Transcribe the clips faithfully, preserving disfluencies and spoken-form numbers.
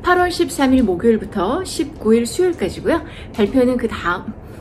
팔월 십삼일 목요일부터 십구일 수요일까지고요. 발표는 그 다음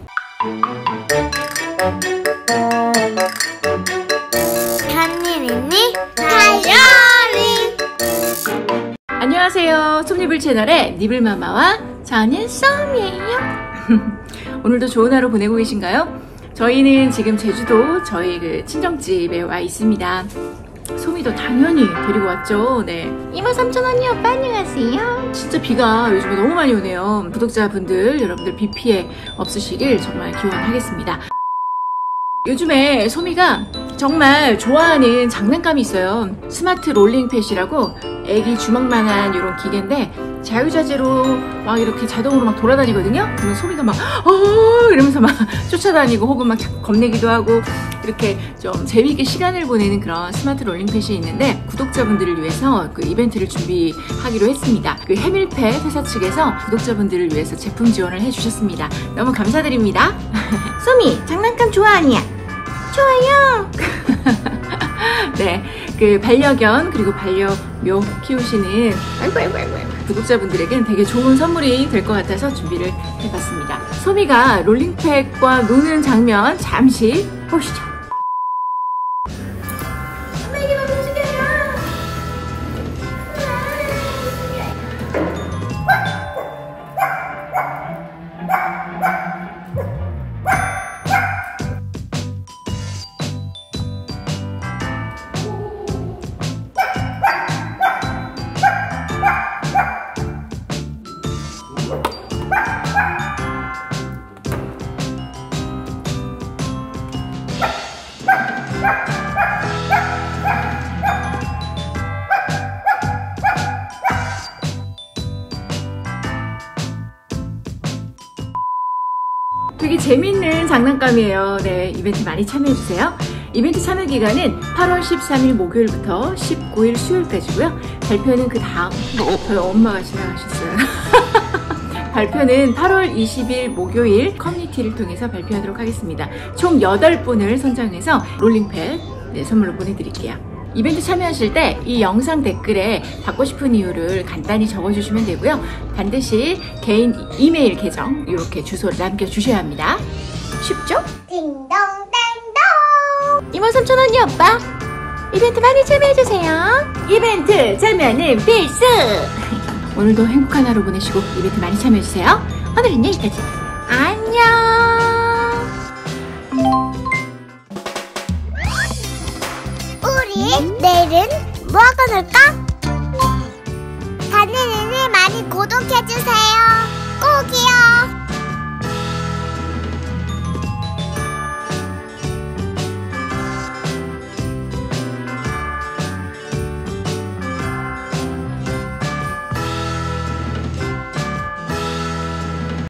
별일 있니? 다이어리. 안녕하세요. 솜니블 채널의 니블마마와 저는 썸이에요. 오늘도 좋은 하루 보내고 계신가요? 저희는 지금 제주도 저희 그 친정집에 와 있습니다. 소미도 당연히 데리고 왔죠. 네. 이모 삼촌 언니 오빠 안녕하세요. 진짜 비가 요즘에 너무 많이 오네요. 구독자분들 여러분들 비 피해 없으시길 정말 기원하겠습니다. 요즘에 소미가 정말 좋아하는 장난감이 있어요. 스마트 롤링펫이라고 애기 주먹만한 이런 기계인데 자유자재로 막 이렇게 자동으로 막 돌아다니거든요. 그러면 소미가 막 어 이러면서 막 쫓아다니고 혹은 막 겁내기도 하고 이렇게 좀 재미있게 시간을 보내는 그런 스마트 롤링펫이 있는데 구독자분들을 위해서 그 이벤트를 준비하기로 했습니다. 그 해밀펫 회사 측에서 구독자분들을 위해서 제품 지원을 해주셨습니다. 너무 감사드립니다. 소미 장난감 좋아하냐? 좋아요. 네, 그 반려견 그리고 반려묘 키우시는 아이고 아이고 아이고 구독자분들에겐 되게 좋은 선물이 될 것 같아서 준비를 해봤습니다. 소미가 롤링펫과 노는 장면 잠시 보시죠. 되게 재밌는 장난감이에요. 네, 이벤트 많이 참여해주세요. 이벤트 참여 기간은 팔월 십삼일 목요일부터 십구일 수요일까지고요. 발표는 그 다음 저희 엄마가 지나가셨어요. 발표는 팔월 이십일 목요일 커뮤니티를 통해서 발표하도록 하겠습니다. 총 여덟 분을 선정해서 롤링펫 네, 선물로 보내드릴게요. 이벤트 참여하실 때 이 영상 댓글에 받고 싶은 이유를 간단히 적어주시면 되고요. 반드시 개인 이메일 계정 이렇게 주소를 남겨주셔야 합니다. 쉽죠? 딩동댕동. 이모 삼촌 언니 오빠 이벤트 많이 참여해주세요. 이벤트 참여는 필수. 오늘도 행복한 하루 보내시고 이벤트 많이 참여해주세요. 오늘은 여기까지. 안녕. 우리 내일은 뭐 하고 놀까?